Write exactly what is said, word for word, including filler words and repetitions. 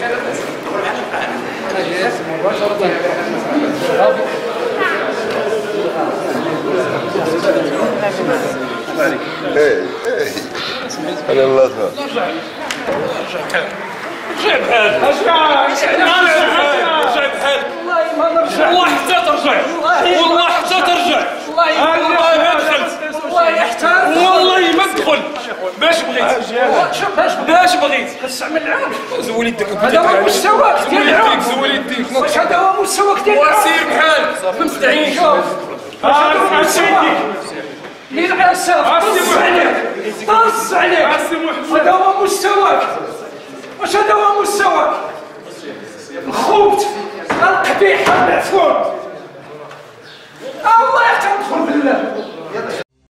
ايه ايه انا الله يسلمك. رجع بحال رجع رجع بحال والله ما نرجع والله حتى ترجع والله حتى ترجع والله ما دخلت والله حتى والله ما تدخل باش بغيت باش بغيت كتستعمل العام زول يديك هذا هو مستواك ديال العام زول يديك واش هذا هو مستواك ديال العام وسير بحال ما مستعين شوف ها سيدي لي العساف